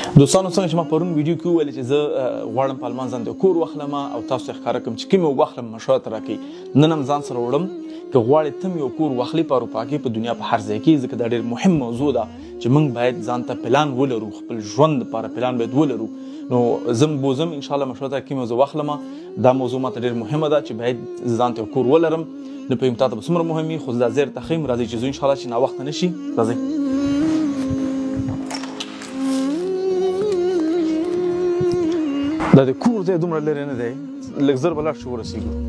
دوستانو څنګه چې ما پرون ویډیو کې وویل چې زه غواړم په المان ځان د کور واخلم او تاسو ته ښکاره کړم چې کوم یو واخلم مشوره راکړئ. نن هم ځان سره وړم که غواړئ ته یو کور واخلي په اروپا کې په دنیا په هر ځای کې، ځکه دا ډېر مهم موضوع ده چې موږ باید ځان ته پلان ولرو، خپل ژوند لپاره پلان باید ولرو. نو زه بوزم انشاءالله مشوره ته کوم زه واخلم. دا موضوع ماته ډېر مهمه ده چې باید ځان ته کور ولرم. نه پوهېږم تا ته به څومره مهم وي، خو زه دا زیر ته ښیم. راځئ چې ځو انشاءالله چې ناوخته نه شي. راځئ. دا د کور ځای دومره لرې نه دی، لږ زر به لاړ شو ورسېږو.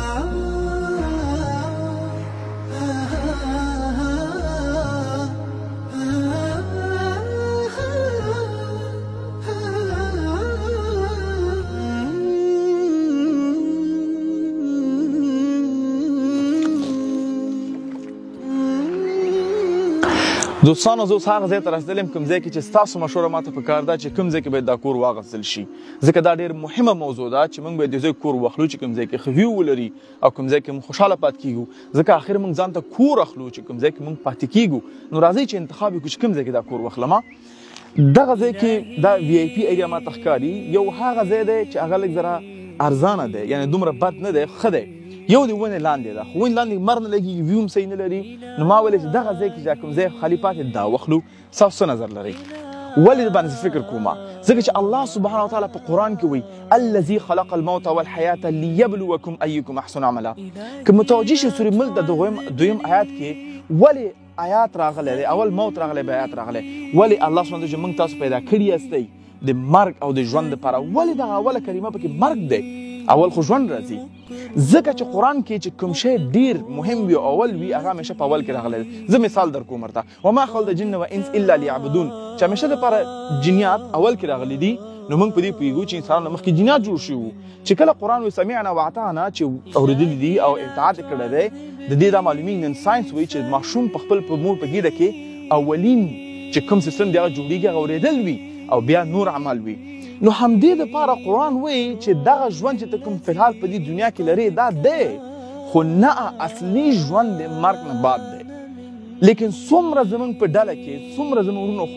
دوستانو زه اوس هغه ځای ته رسېدلی یم کوم ځای کې چې ستاسو مشوره ماته پکار ده چې کوم ځای کې باید دا کور واخیستل شي، ځکه دا ډېر مهمه موضوع ده چې موږ باید د ځای کور واخلو چې کوم ځای کې ښه ویو ولري او کوم ځای کې موږ خوشحاله پاتې کېږو، ځکه اخر موږ ځان ته کور اخلو چې کوم ځای کې موږ پاتې کېږو. نو راځئ چې انتخاب وکړو چې کوم ځای کې دا کور واخلم. دغه ځای کې دا وی آی پي ایریا ماته ښکاري. یو هغه ځای دی چې هغه لږ ذره ارزانه دی، یعنې دومره بد نه دی، ښه دی. یو د ونې لاندې ده، خو ونې لاندې مر نه لګېږي، ویو هم صحیح نه لري. نو ما ویلې چې دغه ځای کې چې کوم ځای خالي پاتې دا واخلو. ستاسو څه نظر لرئ؟ ولې د باندې فکر کومه؟ ځکه چې الله سبحانه وتعالی په قرآن کې وایي الذي خلق الموت والحیاة لیبلوکم ایکم احسن عملا. که متوجه شئ سورې ملک د دویم آیات کې ولې آیات راغلی دی، اول موت راغلی بیا آیات راغلی، ولې الله سبحانه وتعالی چې موږ تاسو پیدا کړي یاستئ د مرګ او د ژوند لپاره، ولې دغه اوله کلمه پکې مرګ دی؟ اول خو ژوند راځي، ځکه چې قرآن کې چې کوم شی ډېر مهم وي او اول وي هغه همیشه په اول کې راغلی دی. زه مثال در کوم ورته وما خلق الجن والانس الا لیعبدون، چې همیشه دپاره جنیات اول کې راغلي دي. نو موږ په دې پوهېږو چې انسانانو مخکې جنیات جوړ شوي وو، چې کله قرآن وایي سمعنا واطعنا چې اورېدلي دي او اطاعت یې کړی دی، د دې دا معلومېږي نن ساینس وایي چې ماشوم په خپل په مور په ګیډه کې اولین چې کوم سیستم دی هغه جوړېږي هغه اورېدل وي او بیا نور عمل وي. نو همدې دپاره قرآن وایي چې دغه ژوند چې ته کوم فلحال په دې دنیا کې لرې دا دی، خو نه اصلي ژوند د مرګ نه بعد دی. لیکن څومره زموږ په ډله کې څومره زموږ ورونو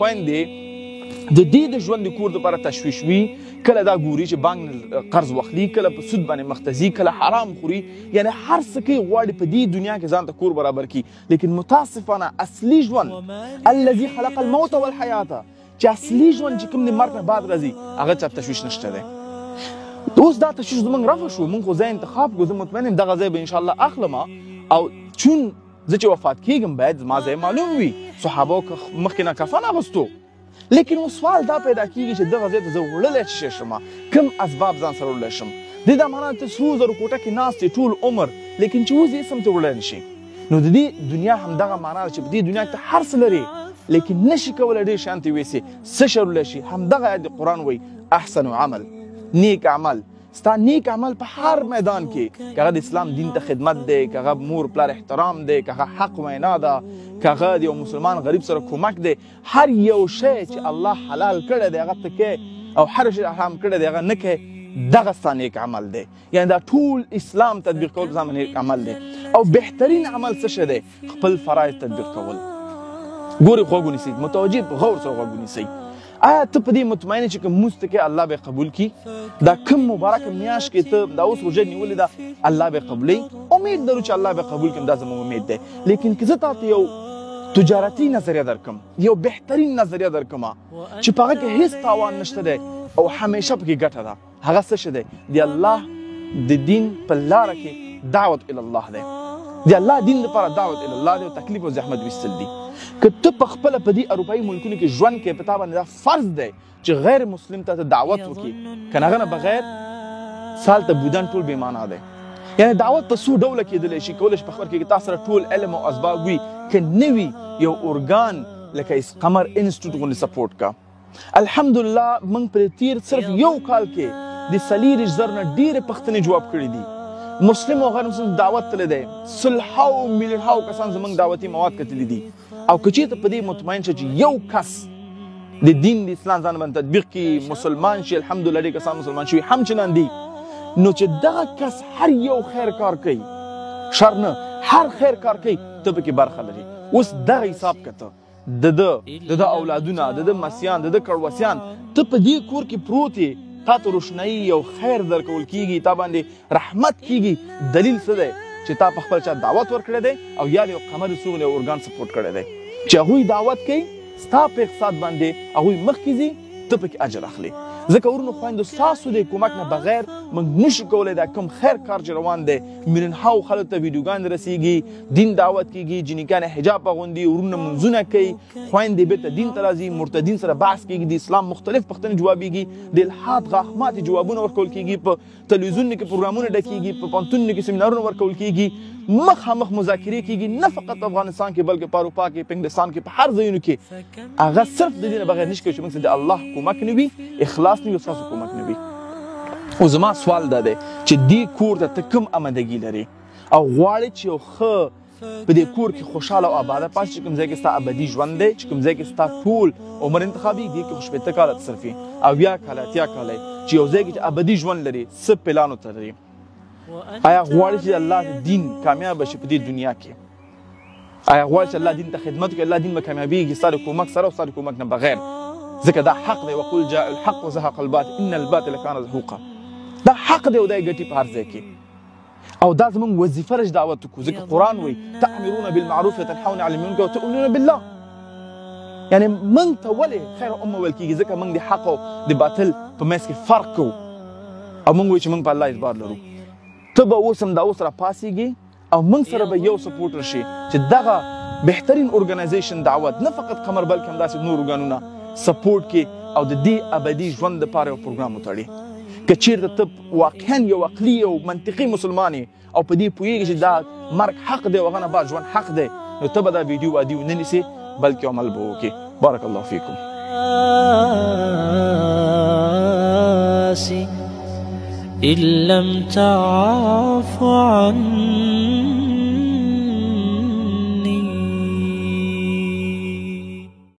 خویندې د دې د ژوند د کور دپاره تشویش وي، کله دا ګوري چې بانک نه قرض واخلي، کله په سود باندې مخ ته ځي، کله حرام خوري، یعنې هر څه کوي غواړي په دې دنیا کې ځان ته کور برابر کړي. لیکن متاسفانه اصلي ژوند الذي خلق الموت والحیاة چې اصلي ژوند چې کوم د مرګ نه بعد راځي هغه چا تشویش نشته دی. اوس دا تشویش زموږ رفع شو، موږ خو ځای انتخاب کړو. زه مطمئن یم دغه ځای به انشاءالله اخلم او چون زه چې وفات کېږم باید زما ځای معلوم وي. صحابو مخکې نه کفن اغوستو، لیکن اوس سوال دا پیدا کېږي چې دغه ځای ته زه وړلی چې شی شم، کوم اسباب ځان سره وړلی شم. دې دا معنا ته څو زرو کوټه کې ناست یې ټول عمر، لیکن چې اوس یې سم ته وړلی نه شي. نو د دې دنیا همدغه معنا ده چې په دې دنیا کې ته هر څه لرې لیکن نشي کولی ډېر شیان ته ویسې، څه شی وړلی شي؟ همدغه آیت د قرآن وایي احسن عمل، نیک عمل. ستا نیک عمل په هر میدان کې، که هغه د اسلام دین ته خدمت دی، که هغه مور پلار احترام دی، که هغه حق وینا ده، که هغه د یو مسلمان غریب سره کومک دی، هر یو شی چې الله حلال کړی دی هغه ته کوې او هر شی حرام کړی دی هغه نه کوې، دغه ستا نیک عمل دی. یعنې دا ټول اسلام تطبیق کول په ځان نیک عمل دی. او بهترین عمل څه شی دی؟ خپل فرایض تطبیق کول. ګورې غوږ ونیسئ، متوجه په غور سره غوږ ونیسئ. آیا ته په دې مطمئنه چې که مونځ ته کې الله به قبول کړي؟ دا کوم مبارکه میاشت کې ته دا اوس روژه نیولې ده الله به قبولوي؟ امید لرو چې الله به قبول کړي، دا زموږ امید دی. لیکن که زه تا ته یو تجارتي نظریه درکړم، یو بهترین نظریه درکړم چې په هغه کې هېڅ تاوان نشته دی او همیشه پکې ګټه ده، هغه څه شی دی؟ د الله د دین په لاره کې دعوت الله دی. د الله دین لپاره دعوت الله دی او تکلیف او زحمت ویستل دي. که ته په خپله په دې اروپایي ملکونو کې ژوند کوې، په تا باندې دا فرض دی چې غیر مسلم ته دعوت وکړي، که نه هغه نه بغیر سال ته بودن ټول بې معنا دی. یعنې دعوت په څو ډوله کېدلی شي. کولی شي په خبر کې تا سره ټول علم او اسباب وي، که نه وي یو ارګان لکه قمر انسټیټیوټ غوندې سپورټ کا. الحمدلله موږ پرې تیر صرف یو کال کې د 40,000 نه ډېرې پوښتنې جواب کړي دي. مسلم او غیر مسلم دعوت تللی دی، سلهاو میلیونهاو کسان زموږ دعوتي مواد کتلي دي. او که چېرته په دې مطمئن شه چې یو کس د دین د اسلام ځان باندې تطبیق کړي، مسلمان شي، الحمدلله ډېر کسان مسلمان شوي همچنان دي، نو چې دغه کس هر یو خیر کار کوي، شر نه هر خیر کار کوي، ته پکې برخه لري. اوس دغه حساب کته د اولادونه د مسیان د کړوسیان ته په دې کور کې پروت یې تا ته روشنایي او خیر درکول کیږي تا باندې رحمت کیږي دلیل څه دی چې تا په خپل چا دعوت ورکړی دی او یا د یو قمر سوغلې ارګان سپورټ کړی دی چې هغوی دعوت کوي ستا په اقتصاد باندې هغوی مخکې ځي ته پکې اجر اخلي ځکه ورونو خویندو ستاسو د کومک نه بغیر موږ نشو کولی دا کوم خیر کار چې روان دی میلیونهاو خلکو ته ویډیوګانې رسیږي دین دعوت کیږي جنیکانې حجاب اغوندي ورونه منځونه کوي خویندې بیرته دین ته راځي مرتدین سره بحث کیږي د اسلام مختلف پوښتنې جوابیږي د الحاد غاښماتې جوابونه ورکول کیږي په تلویزیون کې پروګرامونه ډکیږي په پوهنتونونو کې سیمینارونه ورکول کیږي مخامخ مذاکرې کیږي نه فقط په افغانستان کې بلکې په اروپا کې په انګلستان کې په هر ځایونو کې هغه صرف د دې نه بغیر نشي کولی چې موږ سره د الله کومک نه وي اخلاص نه وي ستاسو کومک نه وي او زما سوال دا دی چې دې کور ته ته کوم آمدګي لري او غواړې چې یو ښه په دې کور کې خوشحاله او آباده پاتې چې کوم ځای کې ستا ابدي ژوند دی چې کوم ځای کې ستا ټول عمر انتخابي دې کې خو شپېته کاله تصرفي او 20 کاله 80 کاله چې یو ځای کې چې ابدي ژوند لري څه پلان ورته لري آیا غواړي چې الله دین کامیاب شي په دې دنیا کې آیا غواړي چې الله دین ته خدمت وکړي الله دین به کامیابیږي ستا د کومک سره او ستا د کومک نه بغیر ځکه دا حق دی وقل جاء الحق وزهق الباطل ان الباطل كان زهوقا دا حق دی او دا ګټي په هر ځای کې او دا زموږ وظیفه ده چې دعوت وکړو ځکه قرآن وایي تأمرون بالمعروف وتنحون عن المنکر وتؤمنون بالله یعنی موږ ته ولې خیر امه ویل کېږي ځکه موږ د حق او د باطل په منځ کې فرق کوو او موږ وایو چې موږ په الله اعتبار لرو ته به اوس هم دا اوس راپاڅېږي او موږ سره به یو سپورټر شي چې دغه بهترین ارګنایزیشن دعوت نه فقط قمر بلکې همداسې نور ارګانونه سپورټ کې او د دې ابدي ژوند دپاره یو پروګرام وتړي که چېرته ته واقعا یو عقلي او منطقي مسلمان او په دې پوهېږي چې دا مرګ حق دی او هغه نه بعد ژوند حق دی نو ته به دا ویډیو عادي ونه نیسې بلکې عمل به وکړې بارک الله فیکم إن لم تعف عني